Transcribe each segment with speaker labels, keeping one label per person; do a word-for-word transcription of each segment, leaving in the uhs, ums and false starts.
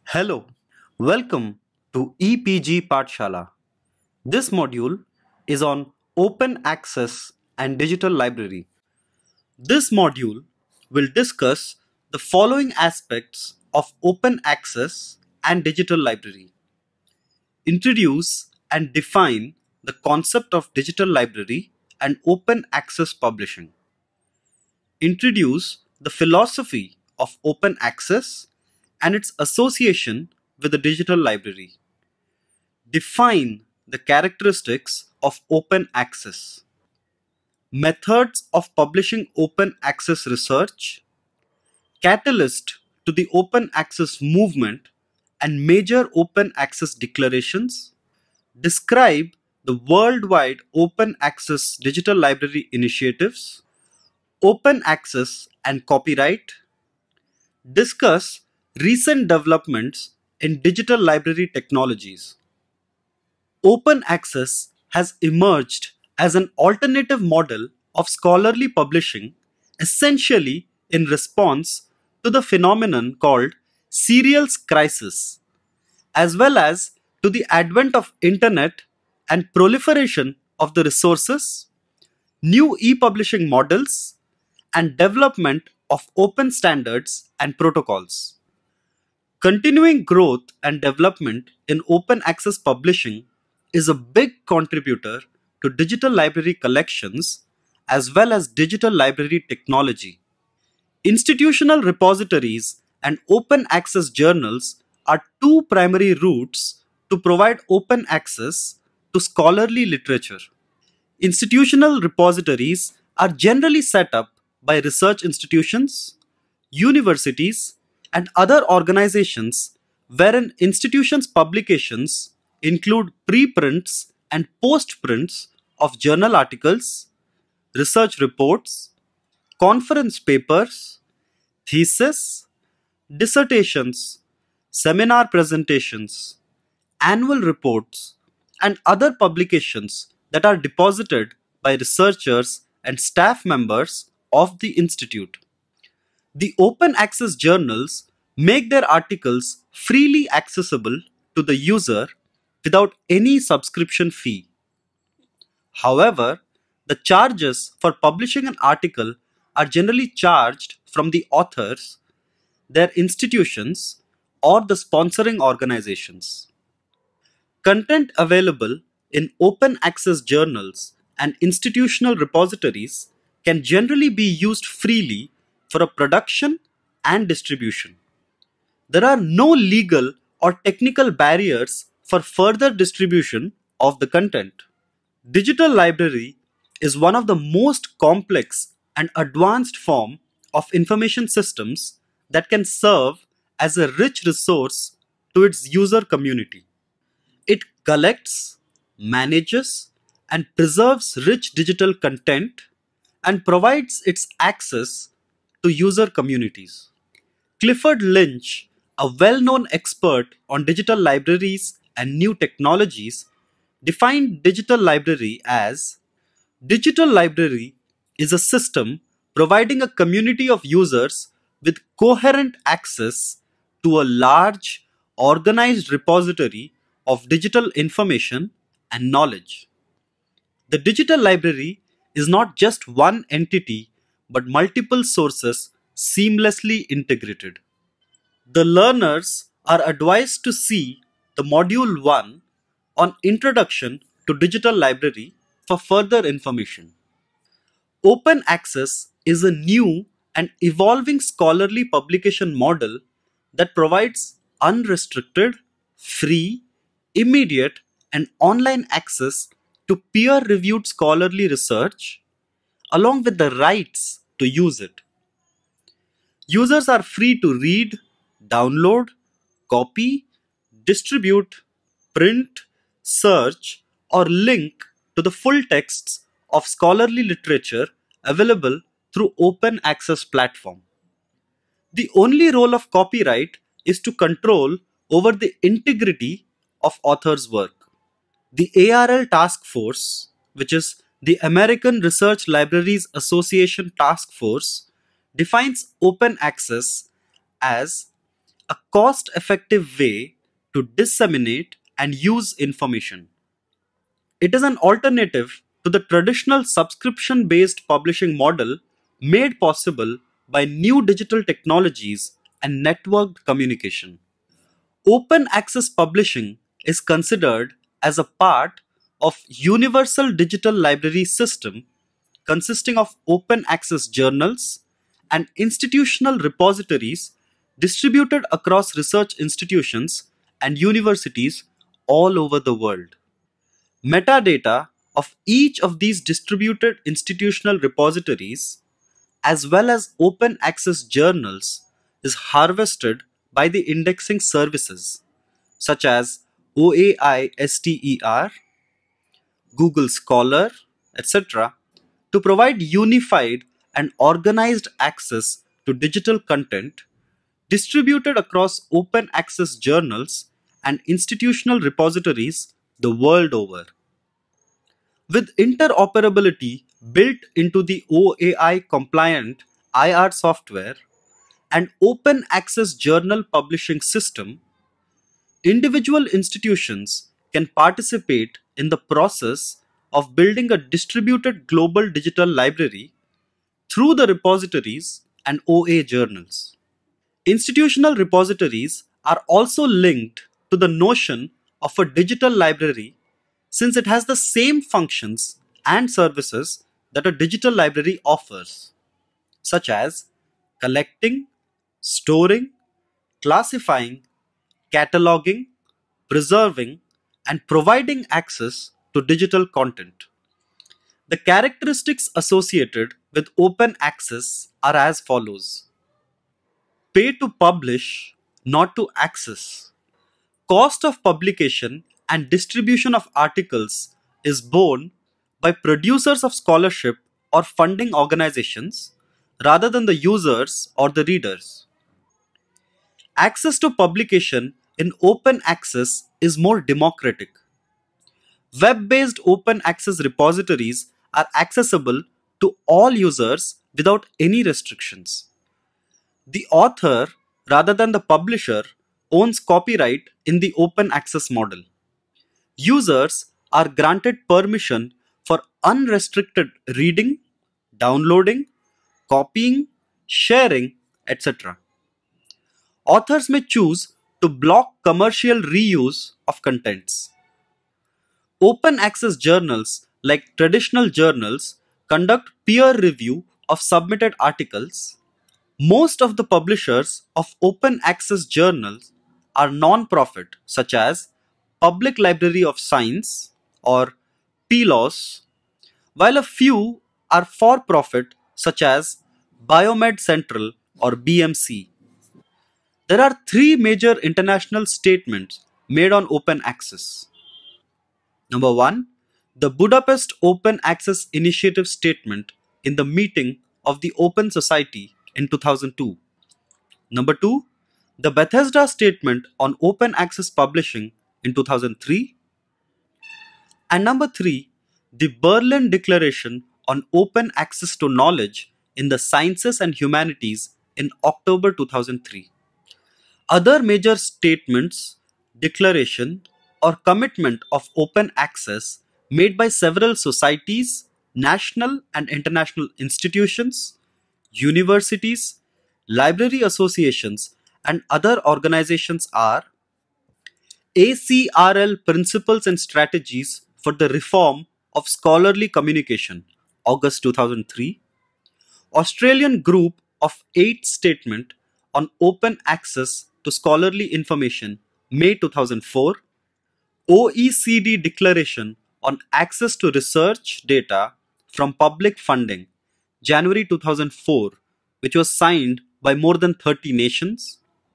Speaker 1: Hello, welcome to E P G Pathshala. This module is on open access and digital library. This module will discuss the following aspects of open access and digital library. Introduce and define the concept of digital library and open access publishing. Introduce the philosophy of open access and its association with the digital library. Define the characteristics of open access. Methods of publishing open access research. Catalyst to the open access movement and major open access declarations. Describe the worldwide open access digital library initiatives. Open access and copyright. Discuss recent developments in digital library technologies. Open access has emerged as an alternative model of scholarly publishing, essentially in response to the phenomenon called serial crisis, as well as to the advent of internet and proliferation of the resources, new e-publishing models, and development of open standards and protocols. Continuing growth and development in open access publishing is a big contributor to digital library collections as well as digital library technology. Institutional repositories and open access journals are two primary routes to provide open access to scholarly literature. Institutional repositories are generally set up by research institutions, universities, and other organizations wherein institutions' publications include preprints and postprints of journal articles, research reports, conference papers, theses, dissertations, seminar presentations, annual reports, and other publications that are deposited by researchers and staff members of the institute. The open access journals make their articles freely accessible to the user without any subscription fee. However, the charges for publishing an article are generally charged from the authors, their institutions, or the sponsoring organizations. Content available in open access journals and institutional repositories can generally be used freely for a production and distribution. There are no legal or technical barriers for further distribution of the content. Digital library is one of the most complex and advanced form of information systems that can serve as a rich resource to its user community. It collects, manages, and preserves rich digital content and provides its access to user communities. Clifford Lynch, a well-known expert on digital libraries and new technologies, defined digital library as digital library is a system providing a community of users with coherent access to a large, organized repository of digital information and knowledge. The digital library is not just one entity but multiple sources seamlessly integrated. The learners are advised to see the Module one on Introduction to Digital Library for further information. Open access is a new and evolving scholarly publication model that provides unrestricted, free, immediate, and online access to peer-reviewed scholarly research, along with the rights to use it. Users are free to read, download, copy, distribute, print, search, or link to the full texts of scholarly literature available through open access platform. The only role of copyright is to control over the integrity of author's work. The A R L Task Force, which is the American Research Libraries Association Task Force, defines open access as a cost-effective way to disseminate and use information. It is an alternative to the traditional subscription-based publishing model made possible by new digital technologies and networked communication. Open access publishing is considered as a part of universal digital library system consisting of open access journals and institutional repositories distributed across research institutions and universities all over the world. Metadata of each of these distributed institutional repositories, as well as open access journals, is harvested by the indexing services such as OAISTER, Google Scholar, et cetera, to provide unified and organized access to digital content distributed across open access journals and institutional repositories the world over. With interoperability built into the O A I compliant I R software and open access journal publishing system, individual institutions can participate in the process of building a distributed global digital library through the repositories and O A journals. Institutional repositories are also linked to the notion of a digital library since it has the same functions and services that a digital library offers, such as collecting, storing, classifying, cataloging, preserving, and providing access to digital content. The characteristics associated with open access are as follows. Pay to publish, not to access. Cost of publication and distribution of articles is borne by producers of scholarship or funding organizations rather than the users or the readers. Access to publication in open access is more democratic. Web-based open access repositories are accessible to all users without any restrictions. The author, rather than the publisher, owns copyright in the open access model. Users are granted permission for unrestricted reading, downloading, copying, sharing, et cetera. Authors may choose to block commercial reuse of contents. Open access journals, like traditional journals, conduct peer review of submitted articles. Most of the publishers of open access journals are non-profit, such as Public Library of Science or P L O S, while a few are for-profit, such as Biomed Central or B M C. There are three major international statements made on open access. Number one, the Budapest Open Access Initiative statement in the meeting of the Open Society in two thousand two. Number two, the Bethesda Statement on Open Access Publishing in two thousand three. And number three, the Berlin Declaration on Open Access to Knowledge in the Sciences and Humanities in October two thousand three. Other major statements, declaration, or commitment of open access made by several societies, national and international institutions, universities, library associations, and other organizations are A C R L Principles and Strategies for the Reform of Scholarly Communication, August two thousand three, Australian Group of Eight Statement on Open Access to Scholarly Information, May two thousand four, O E C D Declaration on Access to Research Data from Public Funding, January two thousand four, which was signed by more than thirty nations.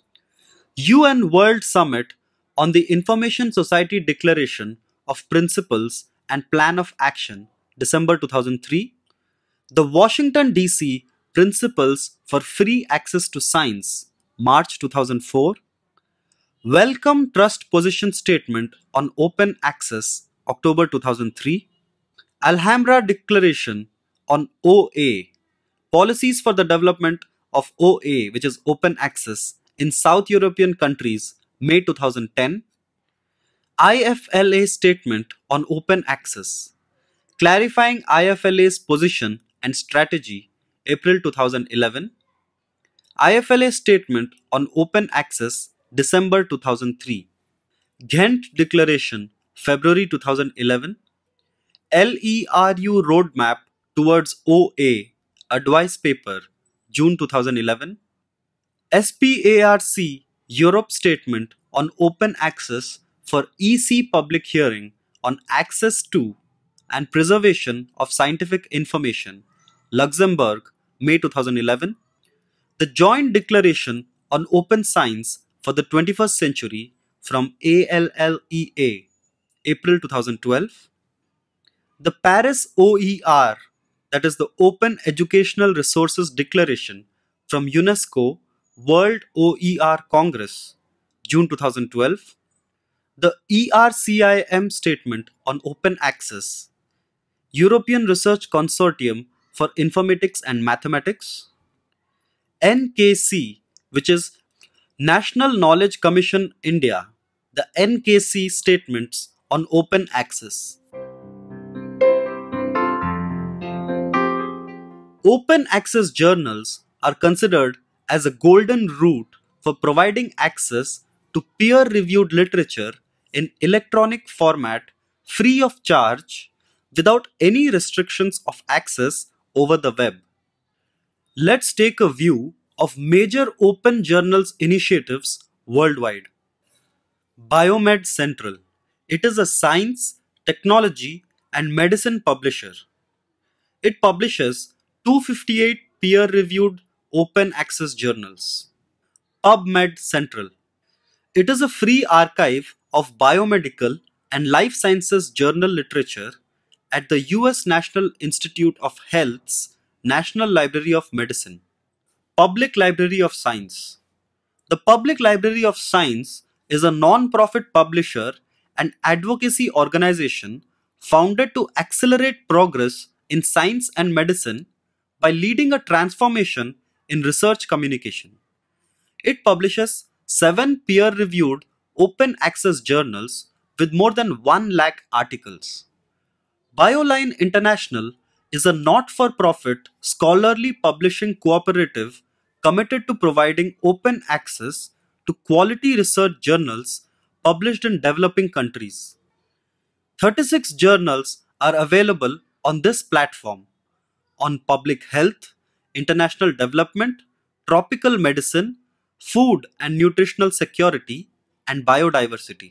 Speaker 1: U N World Summit on the Information Society Declaration of Principles and Plan of Action, December two thousand three. The Washington, D C Principles for Free Access to Science, March two thousand four. Wellcome Trust Position Statement on Open Access, October two thousand three. Alhambra Declaration on O A, Policies for the Development of O A, which is Open Access, in South European countries, May two thousand ten. I F L A Statement on Open Access, clarifying I F L A's position and strategy, April two thousand eleven. I F L A Statement on Open Access, December two thousand three. Ghent Declaration, February two thousand eleven. LERU Roadmap Towards O A, Advice Paper, June two thousand eleven. SPARC Europe Statement on Open Access for E C Public Hearing on Access to and Preservation of Scientific Information, Luxembourg, May two thousand eleven. The Joint Declaration on Open Science for the twenty-first Century from A L L E A, April two thousand twelve. The Paris O E R, that is the Open Educational Resources Declaration from UNESCO World O E R Congress, June two thousand twelve. The E R C I M Statement on Open Access, European Research Consortium for Informatics and Mathematics. N K C, which is National Knowledge Commission India, the N K C Statements on Open Access. Open access journals are considered as a golden route for providing access to peer-reviewed literature in electronic format free of charge without any restrictions of access over the web. Let's take a view of major open journals initiatives worldwide. Biomed Central. It is a science, technology, and medicine publisher. It publishes two hundred fifty-eight peer-reviewed open access journals. PubMed Central. It is a free archive of biomedical and life sciences journal literature at the U S National Institute of Health's National Library of Medicine. Public Library of Science. The Public Library of Science is a non-profit publisher and advocacy organization founded to accelerate progress in science and medicine by leading a transformation in research communication. It publishes seven peer-reviewed open access journals with more than one lakh articles. BioLine International is a not-for-profit scholarly publishing cooperative committed to providing open access to quality research journals published in developing countries. thirty-six journals are available on this platform on public health, international development, tropical medicine, food and nutritional security, and biodiversity.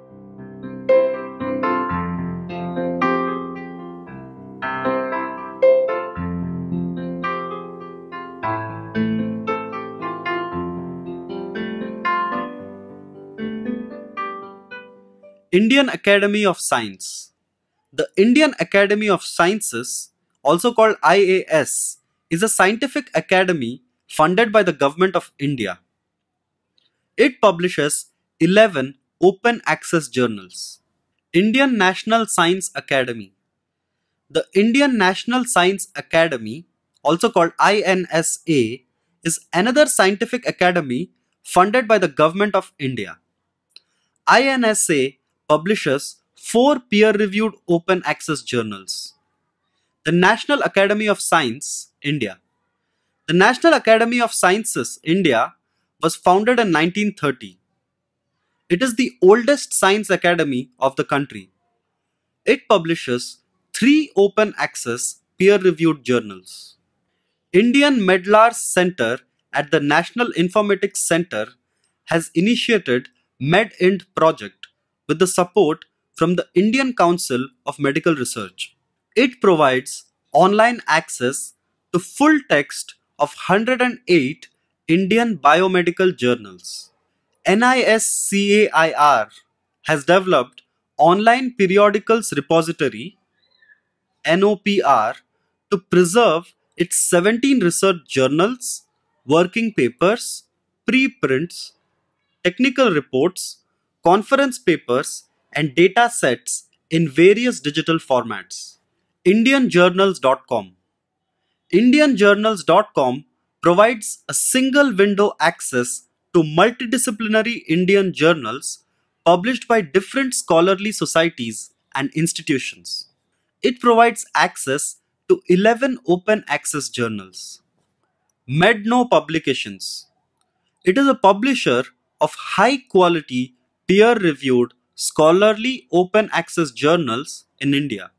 Speaker 1: Indian Academy of Science. The Indian Academy of Sciences, also called I A S, is a scientific academy funded by the Government of India. It publishes eleven open access journals. Indian National Science Academy. The Indian National Science Academy, also called I N S A, is another scientific academy funded by the Government of India. I N S A publishes four peer-reviewed open access journals. The National Academy of Science, India. The National Academy of Sciences, India was founded in nineteen thirty. It is the oldest science academy of the country. It publishes three open access peer-reviewed journals. Indian Medlars Center at the National Informatics Center has initiated MedInd project with the support from the Indian Council of Medical Research. It provides online access to full text of one hundred eight Indian biomedical journals. NISCAIR has developed Online Periodicals Repository N O P R to preserve its seventeen research journals, working papers, preprints, technical reports, conference papers, and data sets in various digital formats. Indian Journals dot com. Indian Journals dot com provides a single window access to multidisciplinary Indian journals published by different scholarly societies and institutions. It provides access to eleven open access journals. Medno Publications. It is a publisher of high quality, peer reviewed, scholarly open access journals in India.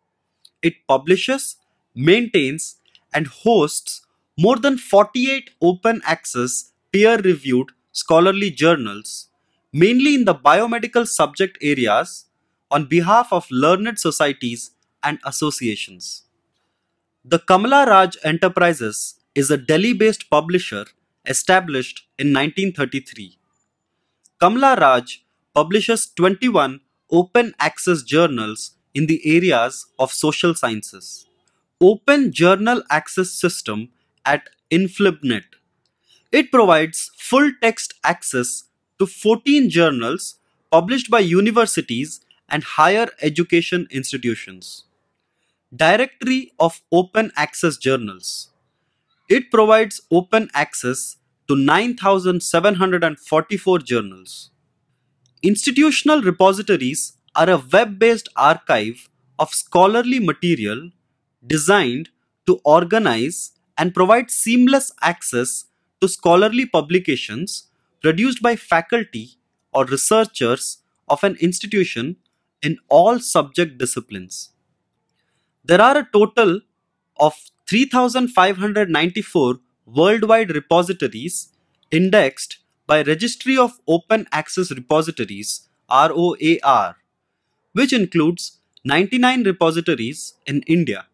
Speaker 1: It publishes, maintains, and hosts more than forty-eight open access, peer reviewed scholarly journals, mainly in the biomedical subject areas, on behalf of learned societies and associations. The Kamala Raj Enterprises is a Delhi based publisher established in nineteen thirty-three. Kamala Raj publishes twenty-one open access journals in the areas of social sciences. Open Journal Access System at InflibNet. It provides full text access to fourteen journals published by universities and higher education institutions. Directory of Open Access Journals. It provides open access to nine thousand seven hundred forty-four journals. Institutional repositories are a web-based archive of scholarly material designed to organize and provide seamless access to scholarly publications produced by faculty or researchers of an institution in all subject disciplines. There are a total of three thousand five hundred ninety-four worldwide repositories indexed by Registry of Open Access Repositories (R O A R), which includes ninety-nine repositories in India.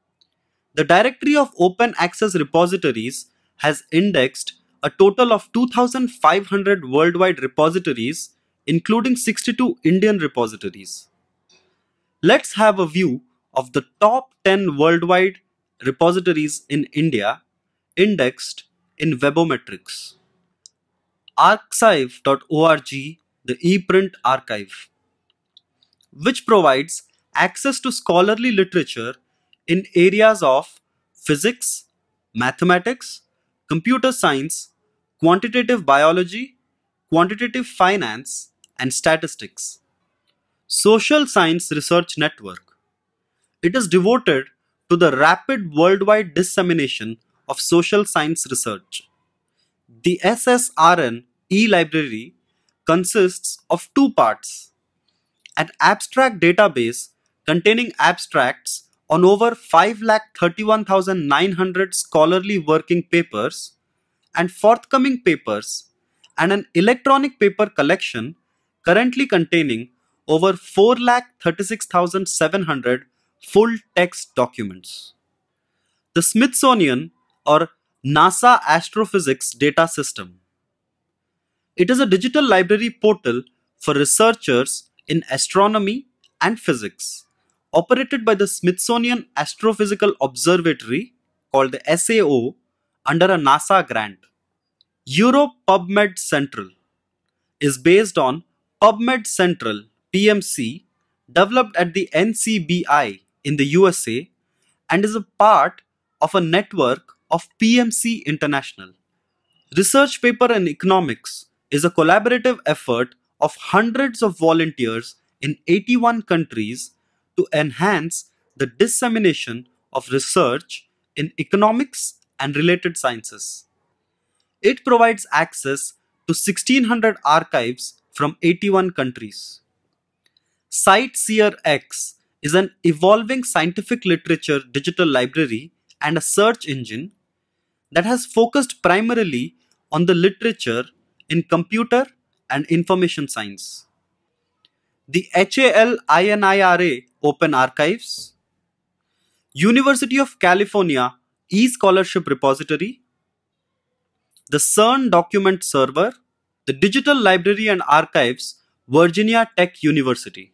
Speaker 1: The Directory of Open Access Repositories has indexed a total of two thousand five hundred worldwide repositories, including sixty-two Indian repositories. Let's have a view of the top ten worldwide repositories in India indexed in Webometrics. arXiv dot org, the ePrint archive, which provides access to scholarly literature in areas of physics, mathematics, computer science, quantitative biology, quantitative finance, and statistics. Social Science Research Network. It is devoted to the rapid worldwide dissemination of social science research. The S S R N e-library consists of two parts: an abstract database containing abstracts on over five lakh thirty-one thousand nine hundred scholarly working papers and forthcoming papers, and an electronic paper collection currently containing over four lakh thirty-six thousand seven hundred full text documents. The Smithsonian or NASA Astrophysics Data System. It is a digital library portal for researchers in astronomy and physics, operated by the Smithsonian Astrophysical Observatory, called the S A O, under a NASA grant. Europe PubMed Central is based on PubMed Central P M C, developed at the N C B I in the U S A, and is a part of a network of P M C International. Research Paper in Economics is a collaborative effort of hundreds of volunteers in eighty-one countries to enhance the dissemination of research in economics and related sciences. It provides access to sixteen hundred archives from eighty-one countries. CiteSeerX is an evolving scientific literature digital library and a search engine that has focused primarily on the literature in computer and information science. The HALINIRA Open Archives, University of California eScholarship Repository, the CERN Document Server, the Digital Library and Archives, Virginia Tech University.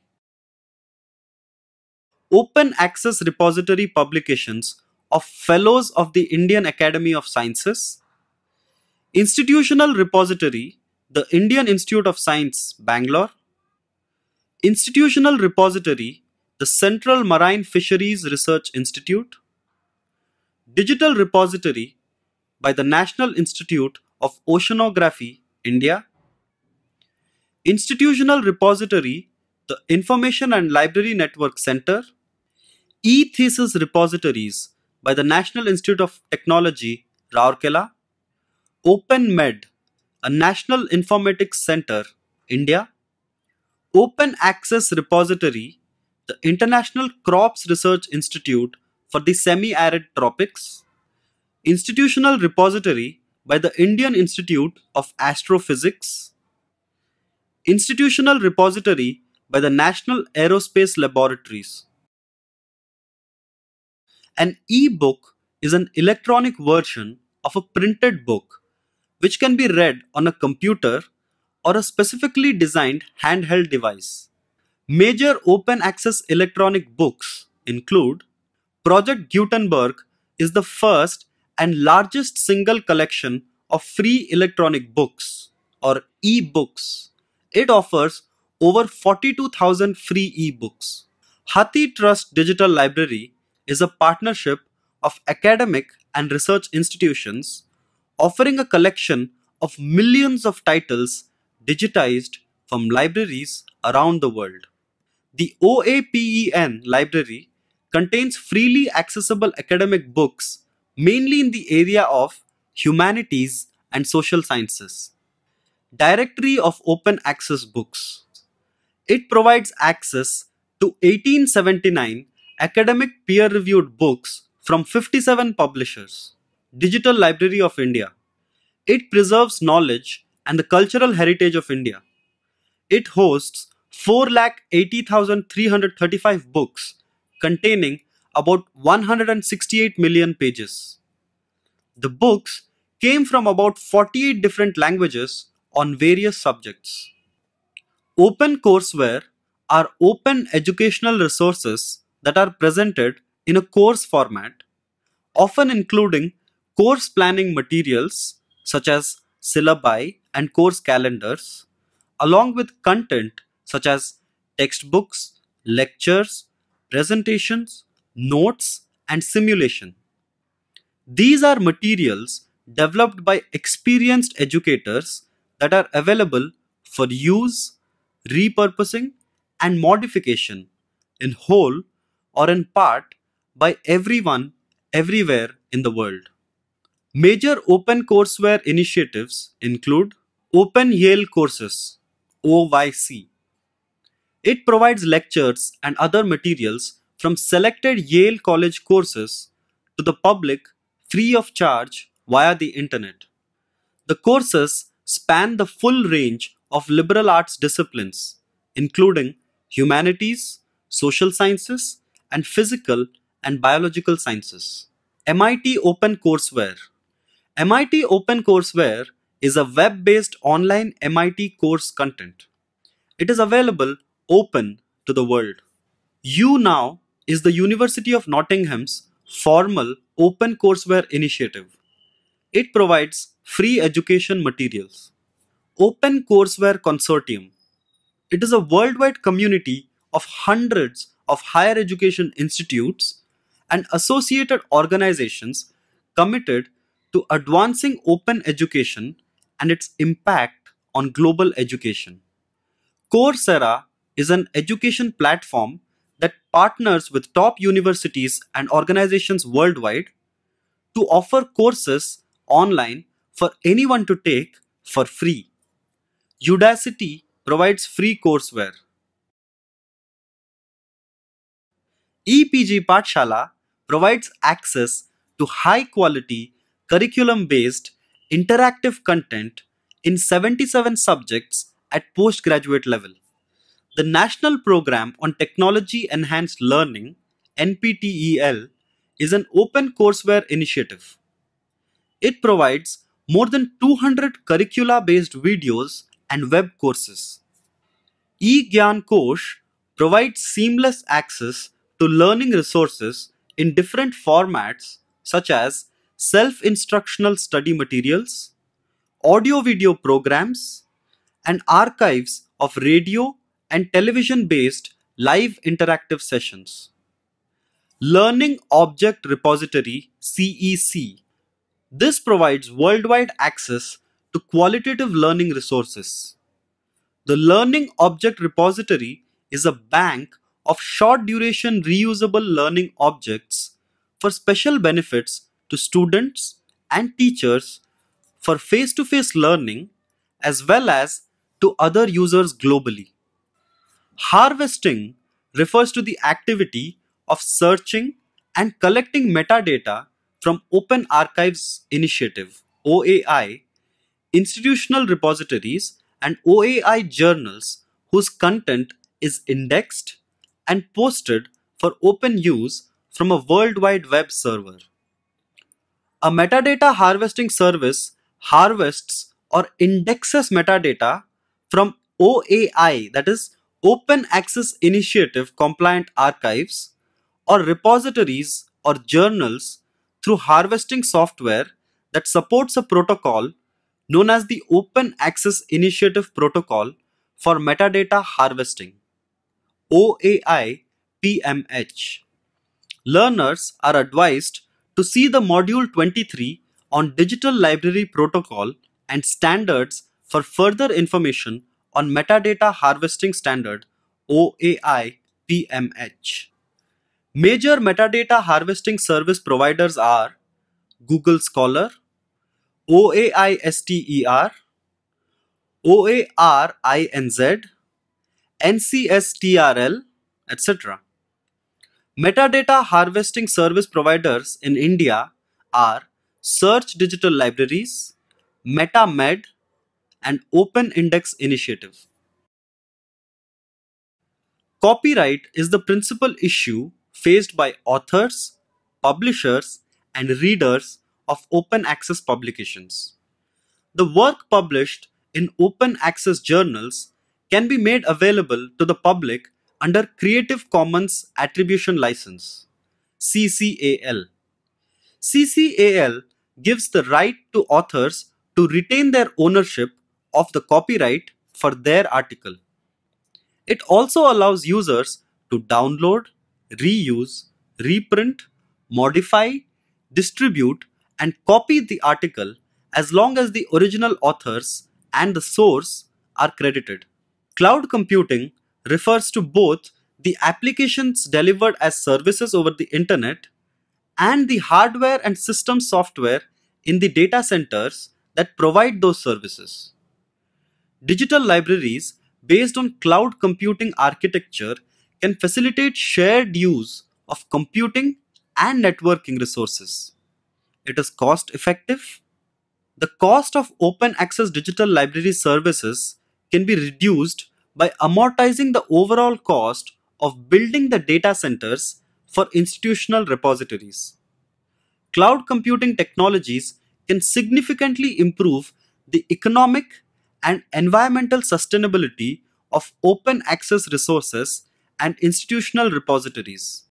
Speaker 1: Open Access Repository publications of Fellows of the Indian Academy of Sciences, Institutional Repository, the Indian Institute of Science, Bangalore, Institutional Repository, the Central Marine Fisheries Research Institute, Digital Repository by the National Institute of Oceanography India. Institutional Repository, the Information and Library Network Center. E-Thesis Repositories by the National Institute of Technology, Rourkela. OpenMed, a National Informatics Center, India. Open Access Repository, the International Crops Research Institute for the Semi-Arid Tropics. Institutional Repository by the Indian Institute of Astrophysics. Institutional Repository by the National Aerospace Laboratories. An e-book is an electronic version of a printed book which can be read on a computer or a specifically designed handheld device. Major open access electronic books include Project Gutenberg is the first and largest single collection of free electronic books or e-books. It offers over forty-two thousand free e-books. HathiTrust Digital Library is a partnership of academic and research institutions offering a collection of millions of titles digitized from libraries around the world. The OAPEN library contains freely accessible academic books mainly in the area of humanities and social sciences. Directory of Open Access Books. It provides access to eighteen seventy-nine academic peer-reviewed books from fifty-seven publishers. Digital Library of India. It preserves knowledge and the cultural heritage of India. It hosts four lakh eighty thousand three hundred thirty-five books containing about one hundred sixty-eight million pages. The books came from about forty-eight different languages on various subjects. Open courseware are open educational resources that are presented in a course format, often including course planning materials such as syllabi and course calendars, along with content such as textbooks, lectures, presentations, notes, and simulation. These are materials developed by experienced educators that are available for use, repurposing, and modification in whole or in part by everyone everywhere in the world. Major open courseware initiatives include Open Yale Courses, O Y C. It provides lectures and other materials from selected Yale College courses to the public free of charge via the internet. The courses span the full range of liberal arts disciplines, including humanities, social sciences, and physical and biological sciences. M I T OpenCourseware. M I T OpenCourseware is a web-based online M I T course content. It is available open to the world. YouNow is the University of Nottingham's formal OpenCourseware initiative. It provides free education materials. OpenCourseware Consortium. It is a worldwide community of hundreds of higher education institutes and associated organizations committed to advancing open education and its impact on global education. Coursera is an education platform that partners with top universities and organizations worldwide to offer courses online for anyone to take for free. Udacity provides free courseware. E P G Pathshala provides access to high-quality, curriculum-based, interactive content in seventy-seven subjects at postgraduate level. The National Program on Technology Enhanced Learning, N P T E L, is an open courseware initiative. It provides more than two hundred curricula-based videos and web courses. eGyanKosh provides seamless access to learning resources in different formats such as self-instructional study materials, audio-video programs, and archives of radio and television-based live interactive sessions. Learning Object Repository C E C. This provides worldwide access to qualitative learning resources. The Learning Object Repository is a bank of short-duration reusable learning objects for special benefits to students and teachers for face-to-face learning as well as to other users globally. Harvesting refers to the activity of searching and collecting metadata from Open Archives Initiative (O A I), institutional repositories, and O A I journals whose content is indexed and posted for open use from a World Wide Web server. A metadata harvesting service harvests or indexes metadata from O A I, that is Open Access Initiative compliant archives or repositories or journals through harvesting software that supports a protocol known as the Open Access Initiative Protocol for Metadata Harvesting (O A I P M H). Learners are advised to see the Module twenty-three on Digital Library Protocol and Standards for further information on Metadata Harvesting Standard (O A I P M H). Major metadata harvesting service providers are Google Scholar, OAISTER, OARINZ, N C S T R L, et cetera. Metadata harvesting service providers in India are Search Digital Libraries, MetaMed, and Open Index Initiative. Copyright is the principal issue faced by authors, publishers, and readers of open access publications. The work published in open access journals can be made available to the public under Creative Commons Attribution License (C C A L). C C A L gives the right to authors to retain their ownership of the copyright for their article. It also allows users to download, reuse, reprint, modify, distribute, and copy the article as long as the original authors and the source are credited. Cloud computing refers to both the applications delivered as services over the internet and the hardware and system software in the data centers that provide those services. Digital libraries based on cloud computing architecture can facilitate shared use of computing and networking resources. It is cost effective. The cost of open access digital library services can be reduced by amortizing the overall cost of building the data centers for institutional repositories. Cloud computing technologies can significantly improve the economic and environmental sustainability of open access resources and institutional repositories.